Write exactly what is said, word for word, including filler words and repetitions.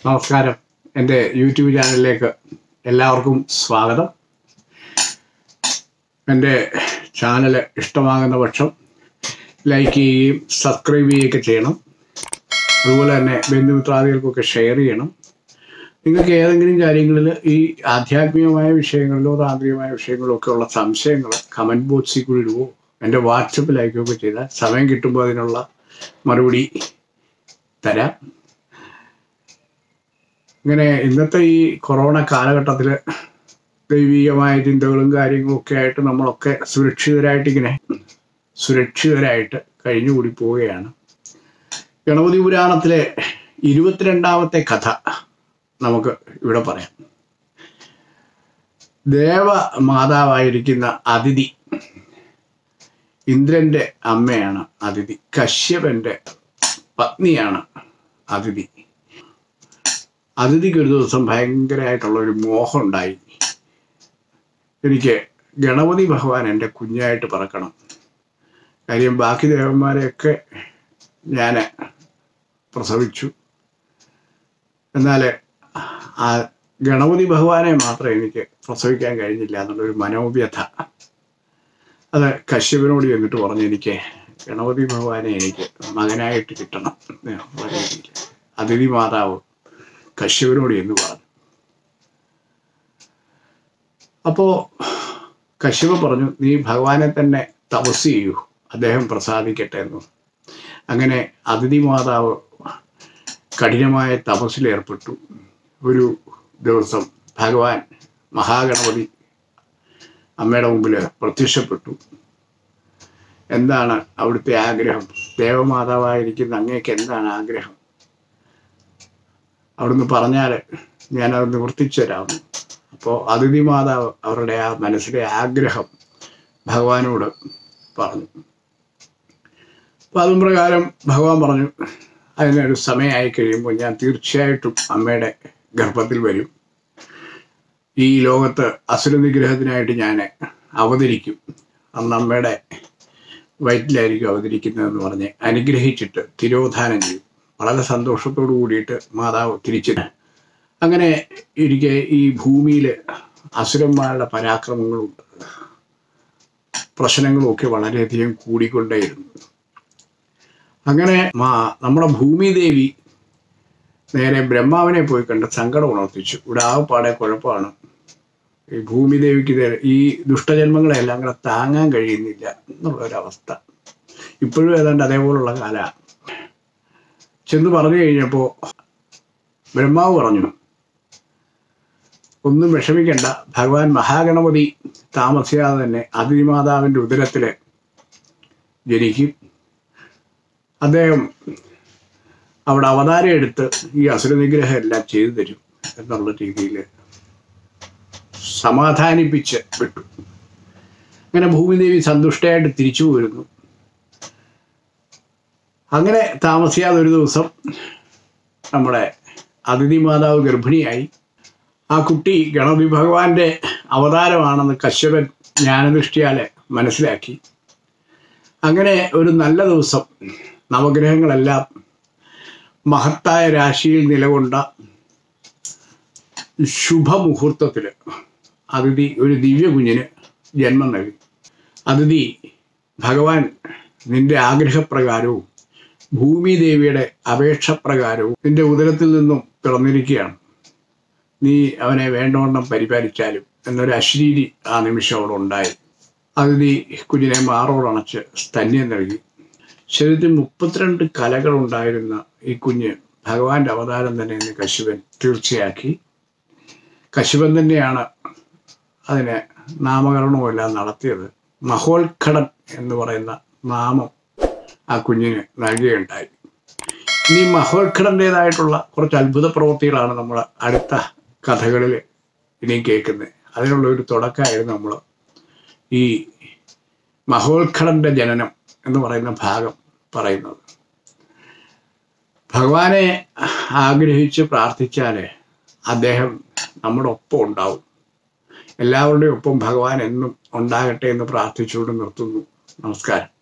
നമസ്കാരം. എൻ്റെ യൂട്യൂബ് ചാനലിലേക്ക് എല്ലാവർക്കും സ്വാഗതം. എൻ്റെ ചാനൽ ഇഷ്ടമാകുന്ന പക്ഷം ലൈക്ക് ചെയ്യുകയും സബ്സ്ക്രൈബ് ചെയ്യുകയൊക്കെ ചെയ്യണം. അതുപോലെ തന്നെ ബന്ധുമിത്രാദികൾക്കൊക്കെ ഷെയർ ചെയ്യണം. നിങ്ങൾക്ക് ഏതെങ്കിലും കാര്യങ്ങളിൽ ഈ ആധ്യാത്മികമായ വിഷയങ്ങളിലോ താന്ത്രികമായ വിഷയങ്ങളിലോ ഒക്കെ ഉള്ള സംശയങ്ങൾ കമൻറ്റ് ബോക്സിൽ കൂടി ഇടുവോ എൻ്റെ വാട്സപ്പിൽ അയക്കുകയൊക്കെ ചെയ്താൽ സമയം കിട്ടുമ്പോൾ അതിനുള്ള മറുപടി തരാം. ഇങ്ങനെ ഇന്നത്തെ ഈ കൊറോണ കാലഘട്ടത്തിൽ ദൈവികമായ ചിന്തകളും കാര്യങ്ങളും ഒക്കെ ആയിട്ട് നമ്മളൊക്കെ സുരക്ഷിതരായിട്ട് ഇങ്ങനെ സുരക്ഷിതരായിട്ട് കഴിഞ്ഞുകൂടി പോവുകയാണ്. ഗണപതി പുരാണത്തിലെ ഇരുപത്തിരണ്ടാമത്തെ കഥ നമുക്ക് ഇവിടെ പറയാം. ദേവ മാതാവായിരിക്കുന്ന അതിഥി, ഇന്ദ്രൻ്റെ അമ്മയാണ് അതിഥി, കശ്യപൻ്റെ പത്നിയാണ് അതിഥി. അതിഥിക്ക് ഒരു ദിവസം ഭയങ്കരമായിട്ടുള്ള ഒരു മോഹം ഉണ്ടായി. എനിക്ക് ഗണപതി ഭഗവാൻ എൻ്റെ കുഞ്ഞായിട്ട് പറക്കണം. കാര്യം ബാക്കി ദേവന്മാരെയൊക്കെ ഞാൻ പ്രസവിച്ചു, എന്നാൽ ആ ഗണപതി ഭഗവാനെ മാത്രം എനിക്ക് പ്രസവിക്കാൻ കഴിഞ്ഞില്ല എന്നുള്ളൊരു മനോവ്യഥ. അത് കശ്യപനോട് ചെന്നിട്ട് പറഞ്ഞു, എനിക്ക് ഗണപതി ഭഗവാനെ എനിക്ക് മകനായിട്ട് കിട്ടണം. അതിഥി മാതാവ് കശ്യപനോട് എന്ന് പറഞ്ഞു. അപ്പോൾ കശ്യപൻ പറഞ്ഞു, നീ ഭഗവാനെ തന്നെ തപസ് ചെയ്യൂ, അദ്ദേഹം പ്രസാദിക്കട്ടെ എന്ന്. അങ്ങനെ അതിഥി മാതാവ് കഠിനമായ തപസ്സിലേർപ്പെട്ടു. ഒരു ദിവസം ഭഗവാൻ മഹാഗണപതി അമ്മയുടെ മുമ്പിൽ പ്രത്യക്ഷപ്പെട്ടു. എന്താണ് അവിടുത്തെ ആഗ്രഹം? ദേവമാതാവായിരിക്കുന്ന അങ്ങേക്ക് എന്താണ് ആഗ്രഹം? അവിടുന്ന് പറഞ്ഞാൽ ഞാനത് നിവർത്തിച്ചു തരാം. അപ്പോൾ അതിഥി മാതാവ് അവരുടെ ആ മനസ്സിലെ ആഗ്രഹം ഭഗവാനോട് പറഞ്ഞു. അപ്പം അതും പ്രകാരം ഭഗവാൻ പറഞ്ഞു, അതിനൊരു സമയമായി കഴിയുമ്പോൾ ഞാൻ തീർച്ചയായിട്ടും അമ്മയുടെ ഗർഭത്തിൽ വരും. ഈ ലോകത്ത് അസുര നിഗ്രഹത്തിനായിട്ട് ഞാൻ അവതരിക്കും. അന്ന് അമ്മയുടെ വയറ്റിലായിരിക്കും അവതരിക്കുന്നതെന്ന് പറഞ്ഞ് അനുഗ്രഹിച്ചിട്ട് തിരോധാനം ചെയ്യും. വളരെ സന്തോഷത്തോടു കൂടിയിട്ട് മാതാവ് തിരിച്ചു. അങ്ങനെ ഇരിക്കെ ഈ ഭൂമിയിൽ അസുരന്മാരുടെ പരാക്രമങ്ങളും പ്രശ്നങ്ങളും ഒക്കെ വളരെയധികം കൂടിക്കൊണ്ടേയിരുന്നു. അങ്ങനെ മാ നമ്മുടെ ഭൂമിദേവി നേരെ ബ്രഹ്മാവിനെ പോയി കണ്ട് സങ്കടം ഉണർത്തിച്ചു. ഇവിടെ ആകപ്പാടെ കുഴപ്പമാണ്. ഈ ഭൂമിദേവിക്ക് ഈ ദുഷ്ടജന്മങ്ങളെല്ലാം കൂടെ താങ്ങാൻ കഴിയുന്നില്ല എന്നുള്ളൊരവസ്ഥ. ഇപ്പോഴും ഏതാണ്ട് അതേപോലുള്ള കാലമാണ്. ചെന്ന് പറഞ്ഞു കഴിഞ്ഞപ്പോൾ ബ്രഹ്മാവ് പറഞ്ഞു, ഒന്നും വിഷമിക്കണ്ട, ഭഗവാൻ മഹാഗണപതി താമസിയാതെ തന്നെ അതിഥിമാതാവിൻ്റെ ഉദരത്തിൽ ജനിക്കും. അദ്ദേഹം അവിടെ അവതാരം എടുത്ത് ഈ അസുരനിഗ്രഹം എല്ലാം ചെയ്തു തരും എന്നുള്ള രീതിയിൽ സമാധാനിപ്പിച്ച് വിട്ടു. അങ്ങനെ ഭൂമിദേവി സന്തുഷ്ടയായിട്ട് തിരിച്ചു പോരുന്നു. അങ്ങനെ താമസിയാതെ ഒരു ദിവസം നമ്മുടെ അതിഥി മാതാവ് ഗർഭിണിയായി. ആ കുട്ടി ഗണപതി ഭഗവാന്റെ അവതാരമാണെന്ന് കശ്യപൻ ജ്ഞാനദൃഷ്ടിയാൽ മനസ്സിലാക്കി. അങ്ങനെ ഒരു നല്ല ദിവസം നവഗ്രഹങ്ങളെല്ലാം മഹത്തായ രാശിയിൽ നിലകൊണ്ട ശുഭമുഹൂർത്തത്തിൽ അതിഥി ഒരു ദിവ്യ കുഞ്ഞിന് ജന്മം നൽകി. അതിഥി ഭഗവാൻ നിന്റെ ആഗ്രഹപ്രകാരവും ഭൂമിദേവിയുടെ അപേക്ഷപ്രകാരവും നിന്റെ ഉദരത്തിൽ നിന്നും പിറന്നിരിക്കുകയാണ്. നീ അവനെ വേണ്ടവണ്ണം പരിപാലിച്ചാലും എന്നൊരു അശരീരി ആ നിമിഷം അവിടെ ഉണ്ടായി. അതിഥി കുഞ്ഞിനെ മാറോടണച്ച് സ്തന്യം നൽകി. ശരീരത്തിൽ മുപ്പത്തിരണ്ട് കലകളുണ്ടായിരുന്ന ഈ കുഞ്ഞ് ഭഗവാന്റെ അവതാരം തന്നെ എന്ന് കശ്യപൻ തീർച്ചയാക്കി. കശ്യപൻ തന്നെയാണ് അതിന് നാമകരണവുമെല്ലാം നടത്തിയത്. മഹോത്ഘടൻ എന്ന് പറയുന്ന നാമം ആ കുഞ്ഞിന് നൽകുകയുണ്ടായി. ഇനി മഹോത്ഘടൻ്റേതായിട്ടുള്ള കുറച്ച് അത്ഭുത പ്രവൃത്തികളാണ് നമ്മൾ അടുത്ത കഥകളിൽ ഇനിയും കേൾക്കുന്നത്. അതിനുള്ള ഒരു തുടക്കമായിരുന്നു നമ്മൾ ഈ മഹോത്ഘടൻ്റെ ജനനം എന്ന് പറയുന്ന ഭാഗം പറയുന്നത്. ഭഗവാനെ ആഗ്രഹിച്ച് പ്രാർത്ഥിച്ചാൽ അദ്ദേഹം നമ്മുടെ ഒപ്പം ഉണ്ടാവും. എല്ലാവരുടെയും ഒപ്പം ഭഗവാൻ എന്നും ഉണ്ടാകട്ടെ എന്ന് പ്രാർത്ഥിച്ചുകൊണ്ട് നിർത്തുന്നു. നമസ്കാരം.